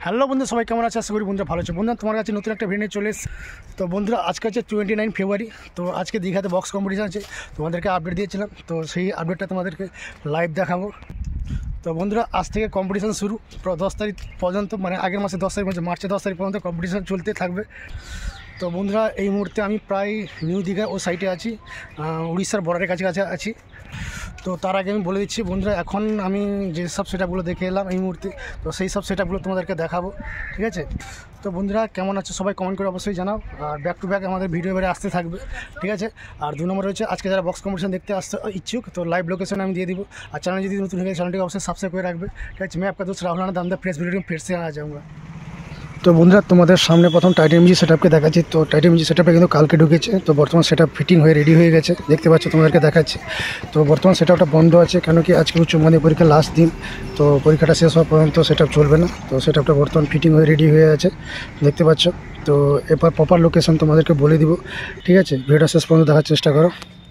Hello বন্ধু, সবাই কেমন আছে? আশা করি বন্ধুরা ভালো আছে। বন্ধুরা তোমার কাছে নতুন একটা ভিডিও চলে এসেছে। তো বন্ধুরা আজকে হচ্ছে 29 ফেব্রুয়ারি। তো আজকে দীঘাতে বক্স কম্পিটিশান আছে, তোমাদেরকে আপডেট দিয়েছিলাম। তো সেই আপডেটটা তোমাদেরকে লাইভ দেখাবো। তো বন্ধুরা আজ থেকে কম্পিটিশান শুরু 10 তারিখ পর্যন্ত, মানে আগের মাসে 10 তারিখ মার্চের 10 তারিখ পর্যন্ত কম্পিটিশান চলতে থাকবে। তো বন্ধুরা এই মুহূর্তে আমি প্রায় নিউ দীঘা ও সাইটে আছি, উড়িষ্যার বর্ডারের কাছাকাছি আছি। তো তার আগে আমি বলে দিচ্ছি বন্ধুরা, এখন আমি যে সব সেটআপগুলো দেখে এলাম এই মুহূর্তে, তো সেই সব সেটআপগুলো তোমাদেরকে দেখাবো, ঠিক আছে? তো বন্ধুরা কেমন আছে সবাই কমেন্ট করে অবশ্যই জানাও। আর ব্যাক টু ব্যাক আমাদের ভিডিও এবারে আসতে থাকবে, ঠিক আছে? আর 2 নম্বর হচ্ছে আজকে যারা বক্স কম্পিটিশন দেখতে আসতে ইচ্ছুক, তো লাইভ লোকেশন আমি দিয়ে দিব। আর চ্যানেল যদি নতুন হয়ে গেছে চ্যানেলটিকে অবশ্যই সাবস্ক্রাইব করে রাখবে, ঠিক আছে? मैं आपका दोस्त राहुल आनंद दामदा फ्रेश वीडियो में फिर से आ जाऊँगा। তো বন্ধুরা তোমাদের সামনে প্রথম টাইটান মিউজিক সেটআপকে দেখাচ্ছি। তো টাইটান মিউজিক সেটআপে কিন্তু কালকে ঢুকেছে, তো বর্তমান সেটআপ ফিটিং হয়ে রেডি হয়ে গেছে, দেখতে পাচ্ছ তোমাদেরকে দেখাচ্ছি। তো বর্তমান সেটআপটা বন্ধ আছে, কেন কি আজকে উচ্চ মাধ্যমিক পরীক্ষা লাস্ট দিন, তো পরীক্ষাটা শেষ হওয়া পর্যন্ত সেটআপ চলবে না। তো সেটআপটা বর্তমান ফিটিং হয়ে রেডি হয়ে আছে, দেখতে পাচ্ছ। তো এরপর প্রপার লোকেশন তোমাদেরকে বলে দিব, ঠিক আছে? ভিডিওটা শেষ পর্যন্ত দেখার চেষ্টা করো।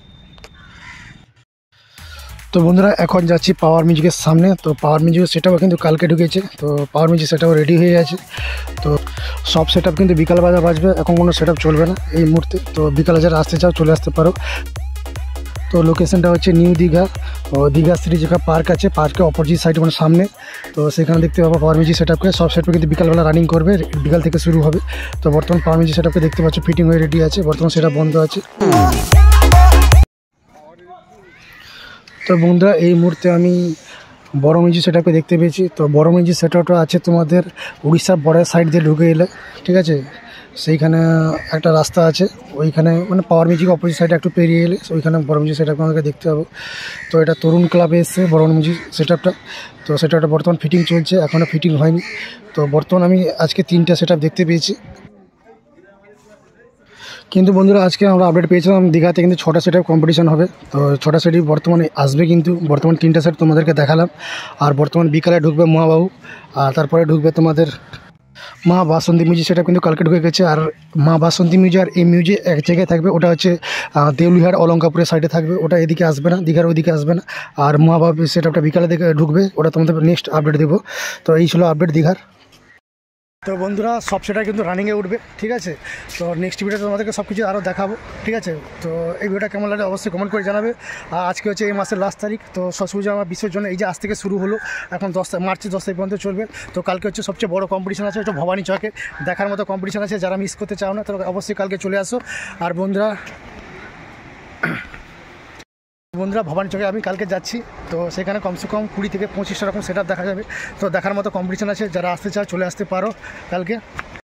তো বন্ধুরা এখন যাচ্ছি পাওয়ার মিউজিকের সামনে। তো পাওয়ার মিউজিকের সেটআপও কিন্তু কালকে ঢুকেছে, তো পাওয়ার মিউজিক সেটআপও রেডি হয়ে আছে। তো সব সেটআপ কিন্তু বিকালবেলা বাজবে, এখন কোনো সেটআপ চলবে না এই মুহূর্তে। তো বিকালে যারা আসতে চাও চলে আসতে পারো। তো লোকেশনটা হচ্ছে নিউ দীঘা, ও দীঘা সিটি যেখানে পার্ক আছে, পার্কের অপোজিট সাইড মানে সামনে। তো সেখানে দেখতে পাবো পাওয়ার মিউজিক সেটআপকে। সব সেটআপ কিন্তু বিকালবেলা রানিং করবে, বিকাল থেকে শুরু হবে। তো বর্তমান পাওয়ার মিউজিক সেটআপকে দেখতে পাচ্ছ ফিটিং হয়ে রেডি আছে, বর্তমান সেটআপ বন্ধ আছে। তো বন্ধুরা এই মুহূর্তে আমি বড় মিউজিক সেটআপকে দেখতে পেয়েছি। তো বড় মিউজিক সেটআপটা আছে তোমাদের উড়িষ্যার বর্ডার সাইড দিয়ে ঢুকে এলে, ঠিক আছে? সেইখানে একটা রাস্তা আছে, ওইখানে মানে পাওয়ার মিউজিক অপোজিট সাইডে একটু পেরিয়ে এলে ওইখানে বড় মিউজিক সেটআপ আমাদেরকে দেখতে পাবো। তো এটা তরুণ ক্লাবে এসছে বড় মিউজিক সেটআপটা। তো সেটআপটা বর্তমান ফিটিং চলছে, এখনও ফিটিং হয়নি। তো বর্তমান আমি আজকে 3টা সেটআপ দেখতে পেয়েছি, কিন্তু বন্ধুরা আজকে আমরা আপডেট পেয়েছিলাম দীঘাতে কিন্তু 6টা সেটআপ কম্পিটিশন হবে। তো 6টা সেটই বর্তমানে আসবে, কিন্তু বর্তমান 3টা সেট তোমাদেরকে দেখালাম। আর বর্তমান বিকালে ঢুকবে মহাবাবু, আর তারপরে ঢুকবে তোমাদের মা বাসন্তী মিউজিক সেটআপ কিন্তু কালকে ঢুকে গেছে। আর মা বাসন্তী মিউজিক আর এই মিউজিক এক জায়গায় থাকবে, ওটা হচ্ছে দেউলিহাট অলঙ্কাপুরের সাইডে থাকবে, ওটা এদিকে আসবে না, দীঘার ওইদিকে আসবে না। আর মহাবাবু সেটআপটা বিকালে দিকে ঢুকবে, ওটা তোমাদের নেক্সট আপডেট দেবো। তো এই ছিল আপডেট দীঘার। তো বন্ধুরা সব সেটা কিন্তু রানিংয়ে উঠবে, ঠিক আছে? তো নেক্সট ভিডিওতে তোমাদেরকে সব কিছু আরও দেখাবো, ঠিক আছে? তো এই ভিডিওটা কেমন লাগে অবশ্যই কমেন্ট করে জানাবে। আর আজকে হচ্ছে এই মাসের লাস্ট তারিখ, তো সরস্বতী পূজা আমার বিসর্জন এই যে আজ থেকে শুরু হলো, এখন মার্চের 10 তারিখ পর্যন্ত চলবে। তো কালকে হচ্ছে সবচেয়ে বড় কম্পিটিশন আছে, ওটা ভবানী চকে দেখার মতো কম্পিটিশন আছে। যারা মিস করতে চাও না তারা অবশ্যই কালকে চলে আসো। আর বন্ধুরা ভবানী চকে আমি কালকে যাচ্ছি, তো সেখানে কমসে কম 20 থেকে 25টা রকম সেটআপ দেখা যাবে। তো দেখার মতো কম্পিটিশন আছে, যারা আসতে চাও চলে আসতে পারো কালকে।